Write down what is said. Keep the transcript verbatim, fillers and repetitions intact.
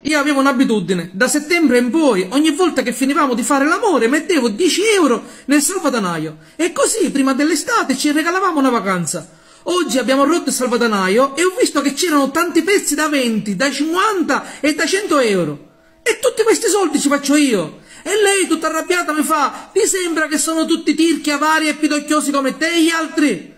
Io avevo un'abitudine, da settembre in poi, ogni volta che finivamo di fare l'amore, mettevo dieci euro nel salvadanaio e così prima dell'estate ci regalavamo una vacanza. Oggi abbiamo rotto il salvadanaio e ho visto che c'erano tanti pezzi da venti, da cinquanta e da cento euro. E tutti questi soldi ci faccio io. E lei tutta arrabbiata mi fa, ti sembra che sono tutti tirchi, avari e pidocchiosi come te e gli altri?